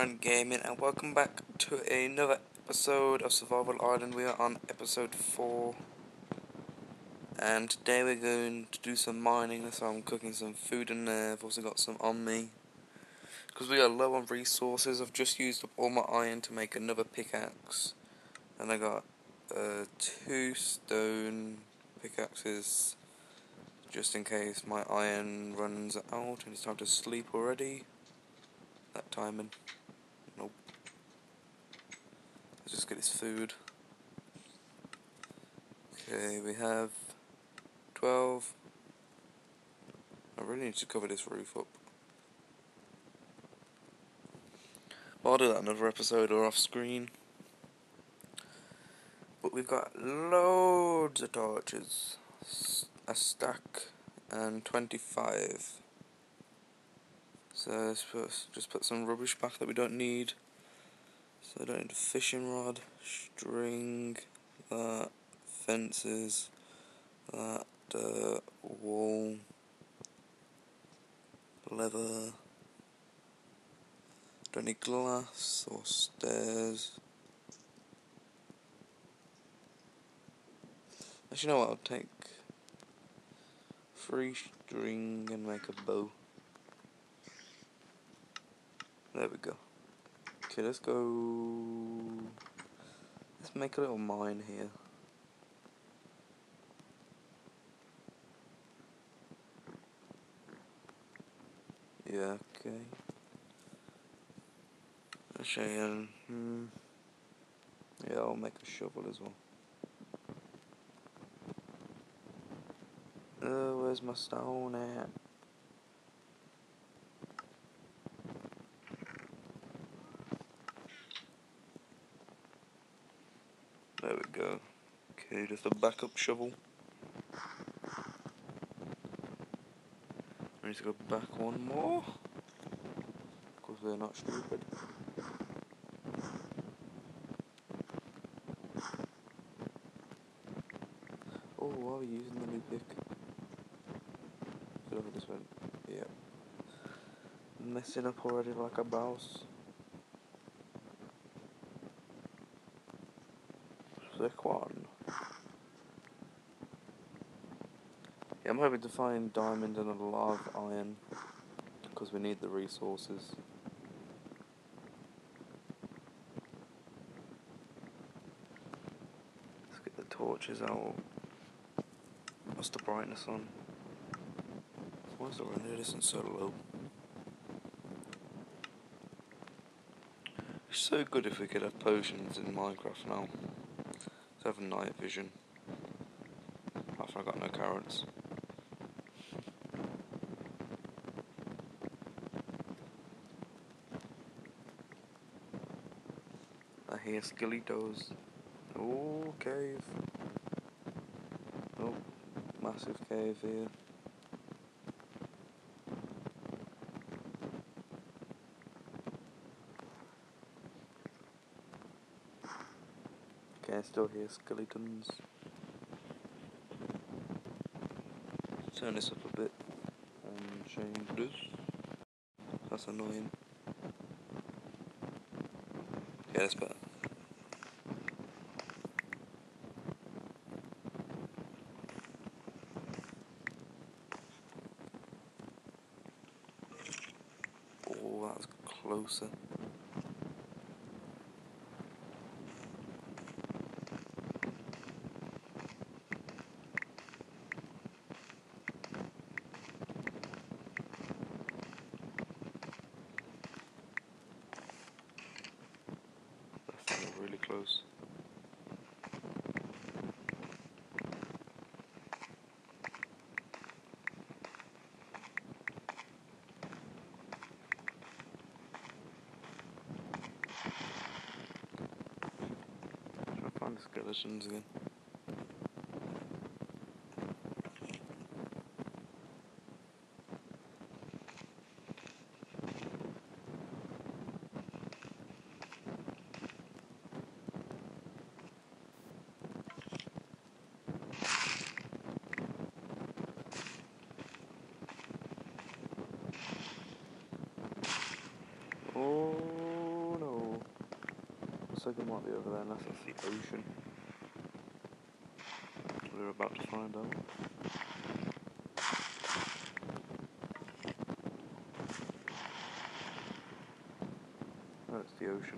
Ryan Gaming, and welcome back to another episode of Survival Island. We are on episode 4, and today we're going to do some mining. So I'm cooking some food in there. I've also got some on me because we are low on resources. I've just used up all my iron to make another pickaxe, and I got 2 stone pickaxes just in case my iron runs out and it's time to sleep already. That timing. Nope. Let's just get his food. Okay, we have 12. I really need to cover this roof up. I'll do that another episode or off screen. But we've got loads of torches. A stack and 25. So let's just put some rubbish back that we don't need. So I don't need a fishing rod, string, that, fences, that, wall, leather. Don't need glass or stairs. Actually, you know what? I'll take 3 string and make a bow. There we go. Okay, let's go. Let's make a little mine here. Yeah, okay. Actually, yeah, I'll make a shovel as well. Where's my stone at? There we go. Okay, just a backup shovel. I need to go back one more, because we're not stupid. Oh, why are we using the new pick? Get over this one. Yeah. Messing up already like a boss. Sick one. Yeah, I'm hoping to find diamond and a lot of iron, because we need the resources. Let's get the torches out. What's the brightness on? Why is the render distance so low? It's so good if we could have potions in Minecraft now. Let's have night vision. After I got no carrots. I hear skeletos. Oh, cave. Oh, massive cave here. Okay, I still hear skeletons. Turn this up a bit and change this. That's annoying. Yeah, that's better. Oh, that was closer. That's really close. Trying to find the skeletons again. Oh, looks like it might be over there, unless that's the ocean. We're about to find out. Oh, it's the ocean.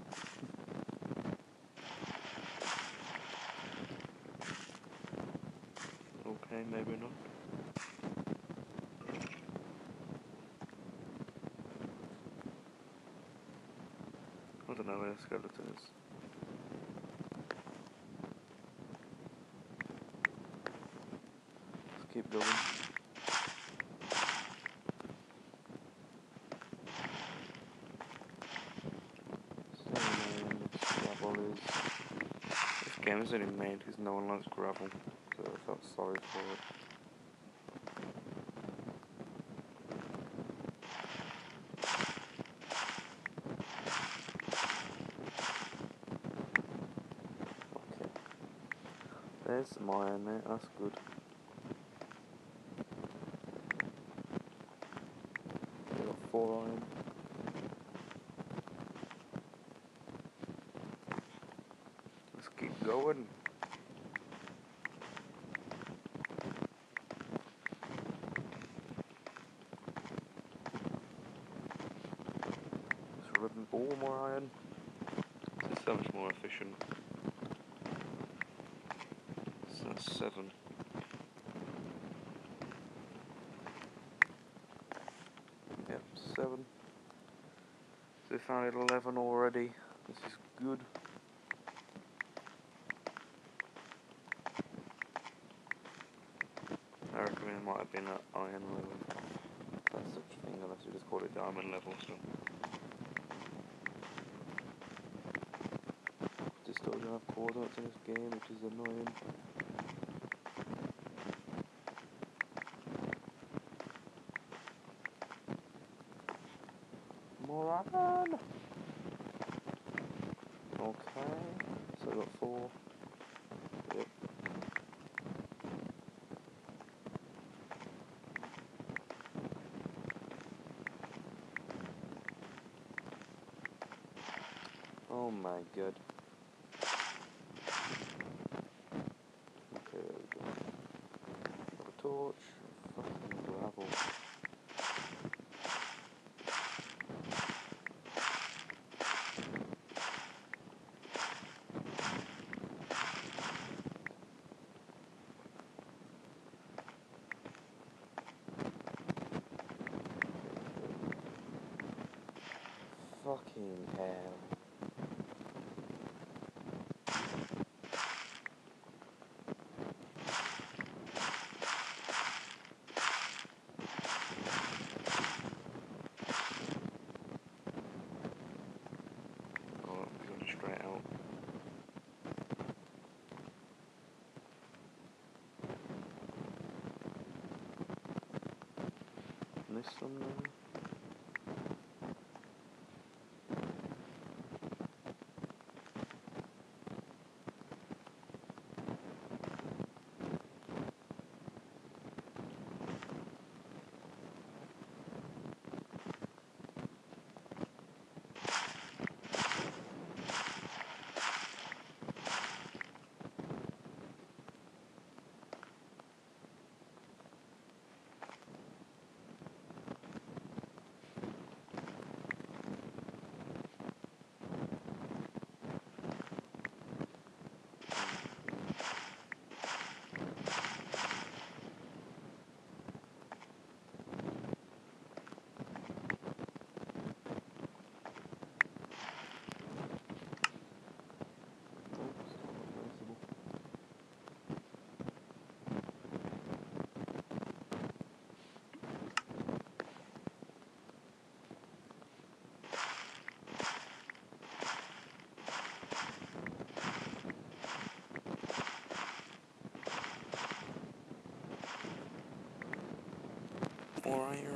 Okay, maybe not. I don't know where the skeleton is. Let's keep going. So annoying, this gravel is... This game is only made because no one likes gravel, so I felt sorry for it. Okay. There's some iron there, that's good. We got 4 iron. Let's keep going. Let's rub and ball more iron. This is so much more efficient. So that's 7. Yep, 7. So we found 11 already. This is good. I reckon it might have been at iron level. That's such a thing, unless you just call it diamond level. So just still don't have coordinates in this game, which is annoying. More iron! Okay, so I got 4. Yep. Oh my god. Okay, there we go. Got a torch. Fucking gravel. Fucking hell. Oh, we're going straight out. And this one then? More iron.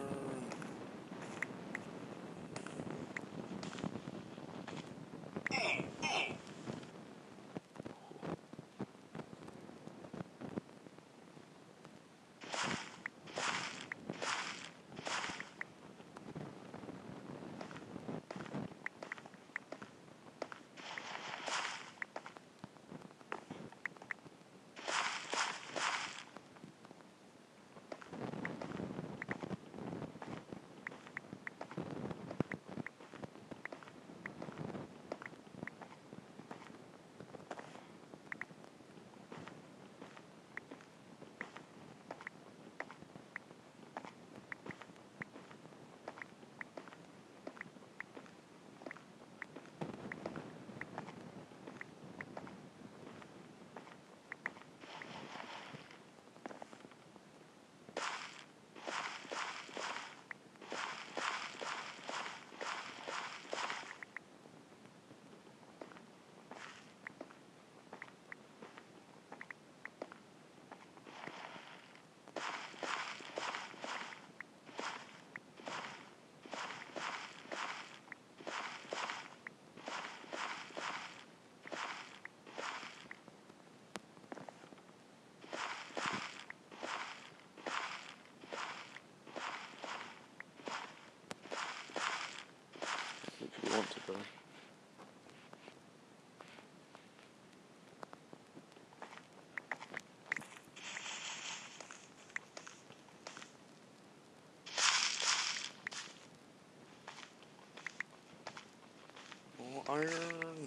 iron.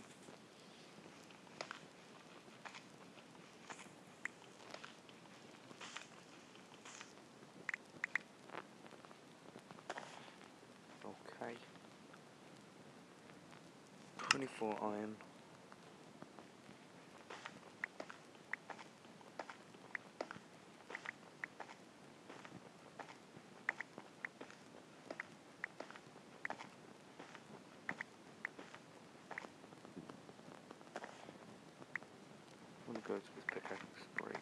Okay. 24 iron. I'm gonna go to this pickaxe breaks.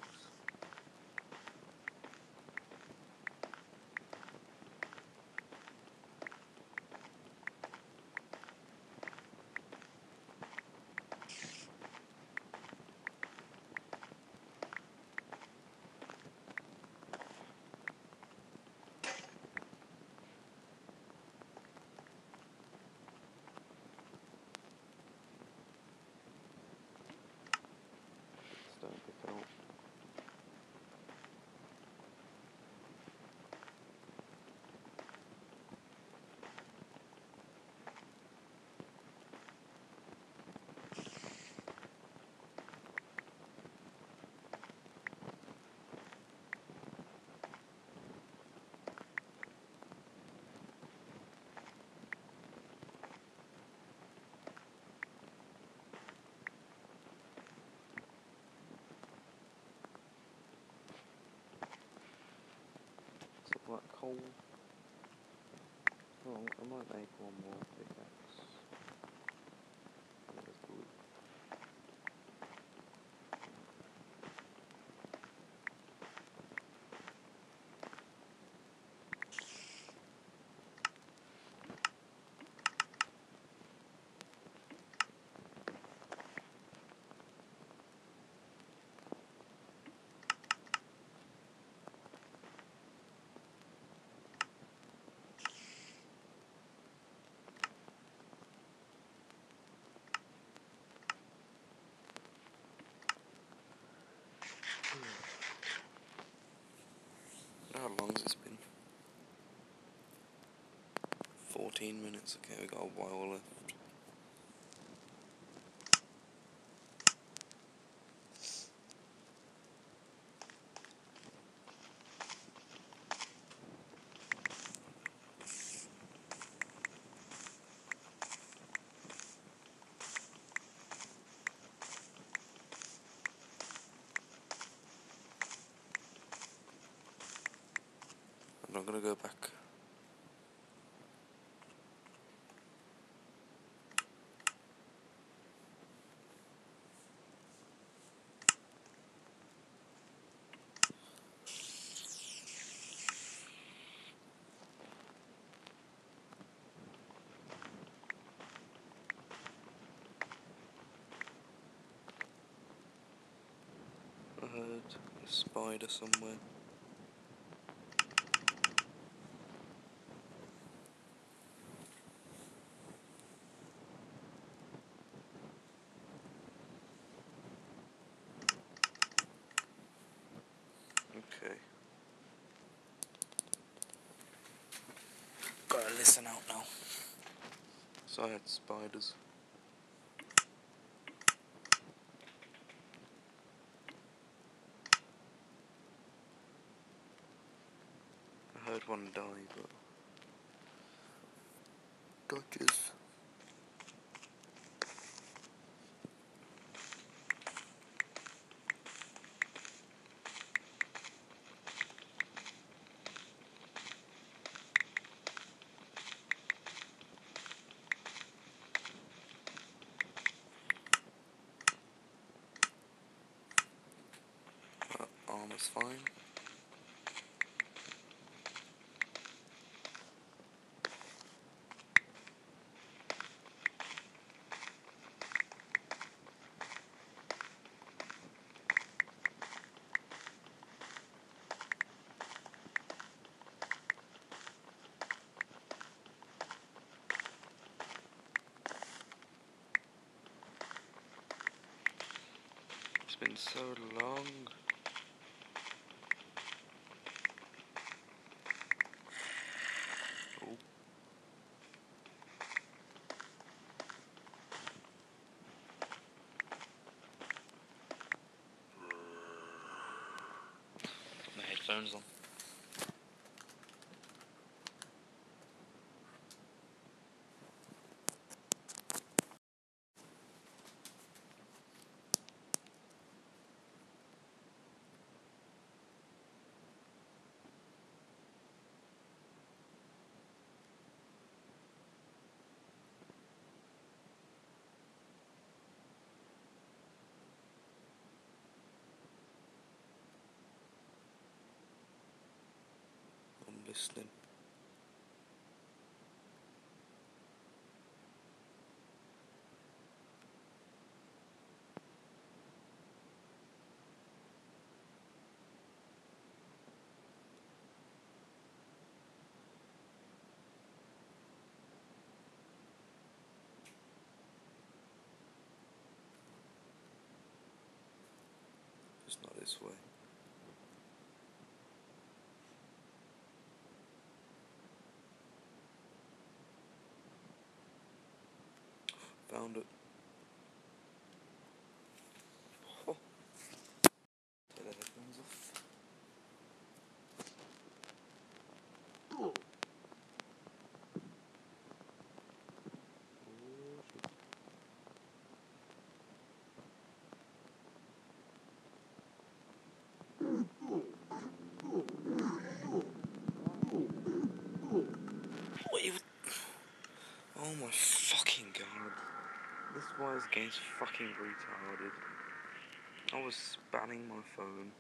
Don't pick it up. Some black coal. Oh, I might make one more pickaxe. That was good. How long has it been? 14 minutes. Okay, we got a while left. I'm not gonna go back. I heard a spider somewhere. Okay. Gotta listen out now. So I had spiders. I heard one die, but dodges. Armor's fine. It's been so long. Oh. headphones on. I'm listening. It's not this way. Found it. Oh. Take the headphones off. Oh. Wait. Oh my fucking god. This wise game's fucking retarded. I was spanning my phone.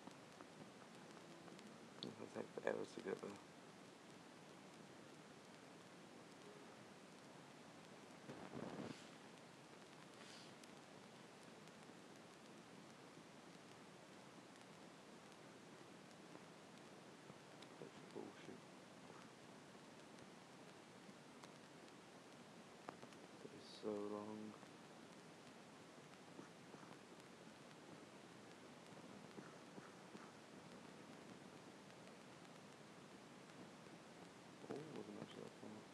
It'll take forever to get there. That's bullshit. That is so long. Oh, wasn't actually that far.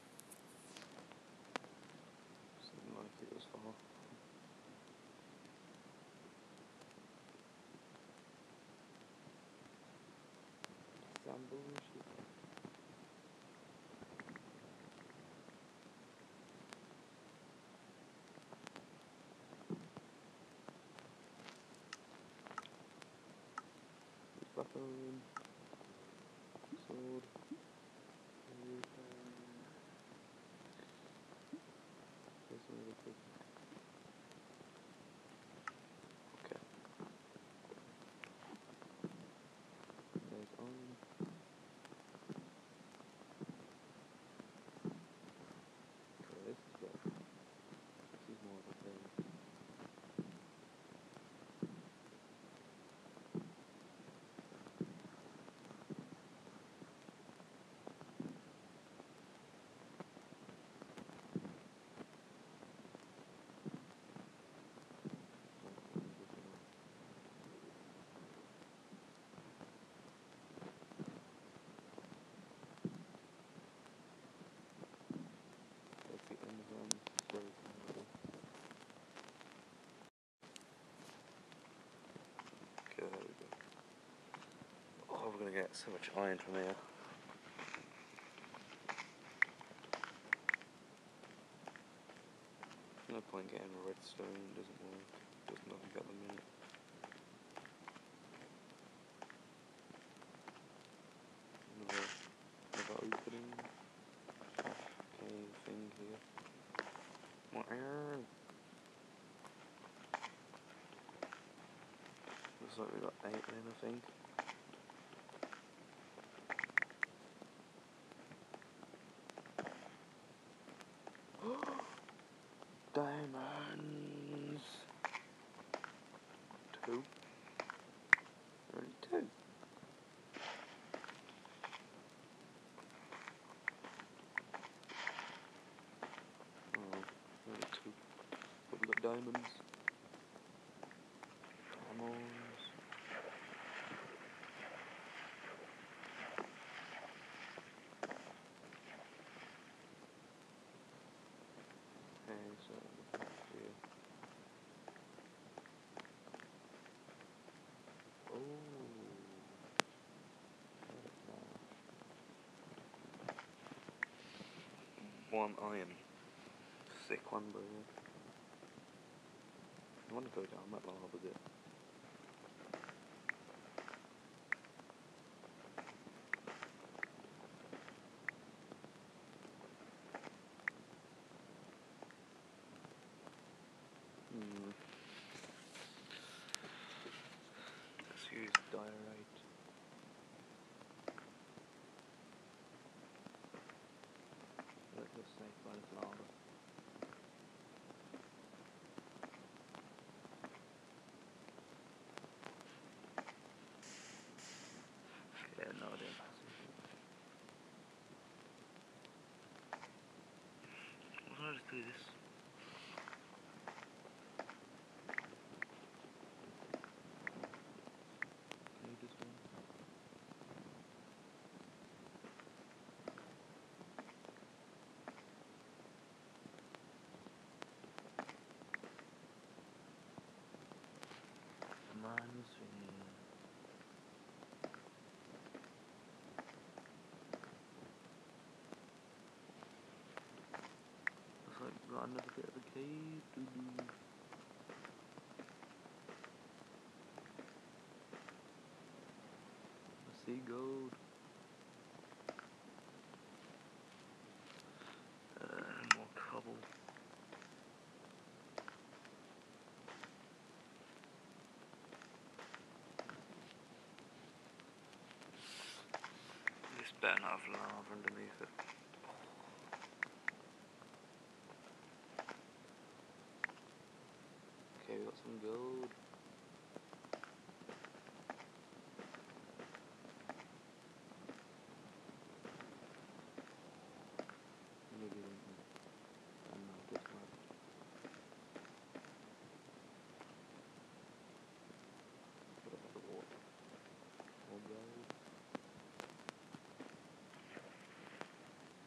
Seemed like it was far. Some bullshit. Weapon. Sword. There's another quick. Okay. There's on. Okay, this is better. This is more of a thing. That's the end of them. Very terrible. Okay, there we go. Oh, we're gonna get so much iron from here. No point getting redstone, doesn't work. Does nothing at the minute. Another opening. Okay, thing here. More iron. Looks like we got 8 in, I think. Diamonds. 2. Only 2. Oh, only 2. But we got diamonds. Diamonds. Okay, so here. Oh. one iron. Sick one, bro. I want to go down that lava bit. Let's use diorite. Let's just safe by this lava. Okay, no, I didn't pass it. Why don't I just do this? Can you just one? Minus looks like we've got another bit of a cave to do. I see gold. More cobble. This better not have lava underneath it. Okay, we got some gold. Maybe I'm not this much. Put it the water. More gold.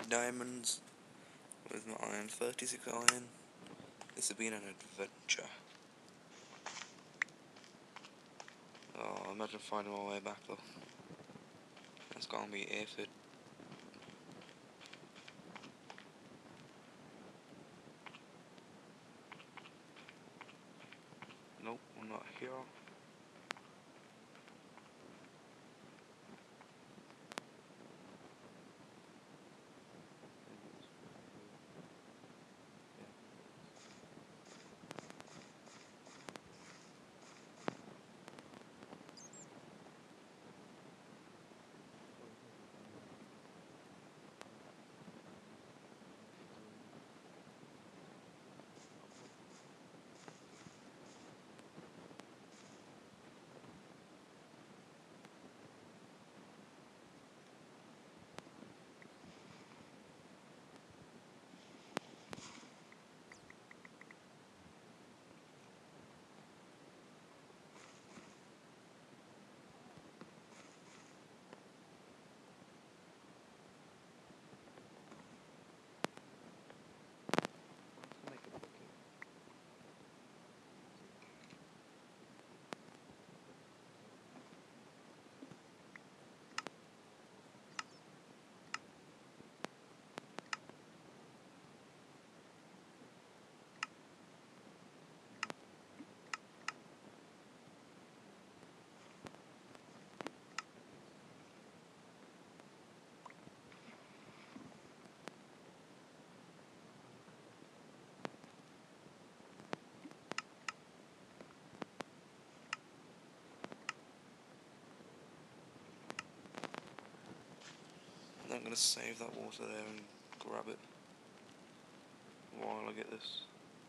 diamonds with my iron, 36 iron. This has been an adventure. Oh, imagine finding my way back though. That's gonna be effort. Nope, I'm not here. I'm gonna save that water there and grab it while I get this.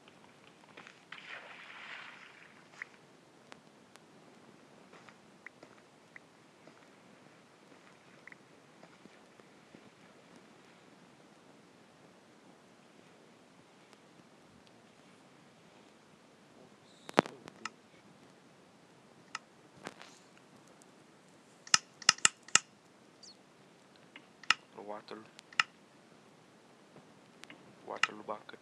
Water bucket.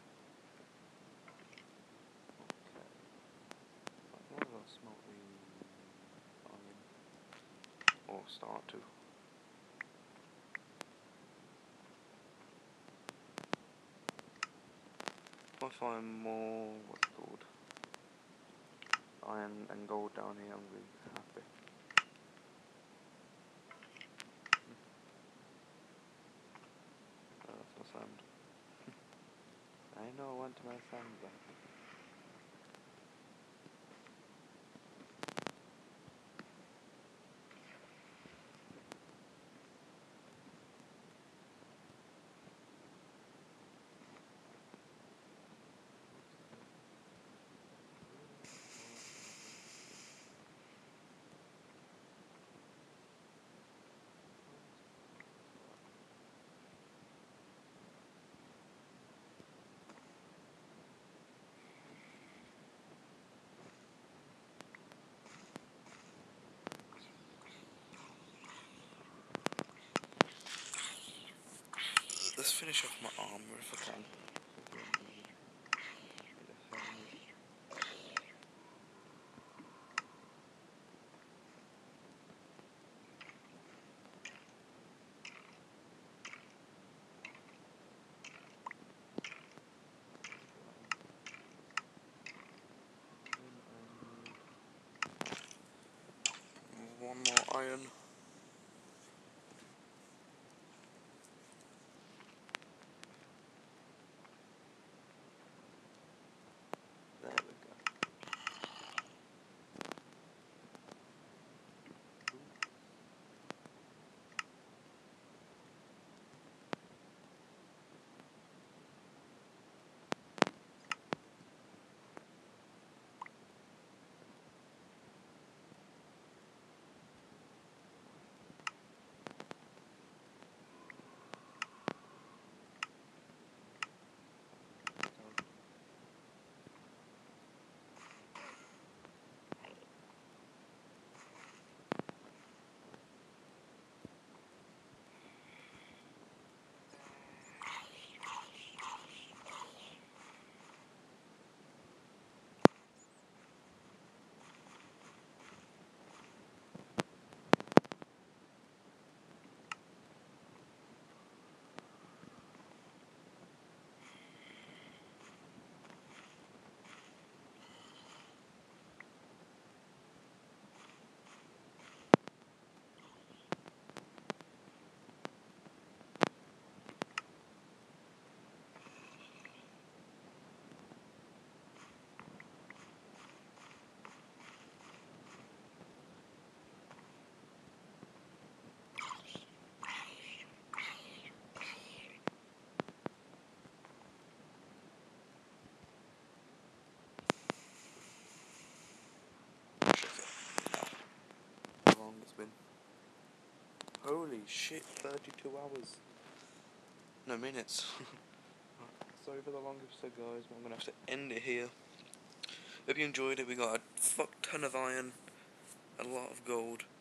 Okay. I think I'll smelt the iron. Or start to. If I find more, what's it called, iron and gold down here, I'm really happy. Oh, that's my sand. I know I went to my sand back. Let's finish off my armor if I can. One more iron. There we go. been. Holy shit, 32 hours. No, minutes. Sorry for the long episode, guys, but I'm gonna have to end it here. Hope you enjoyed it. We got a fuck ton of iron, a lot of gold,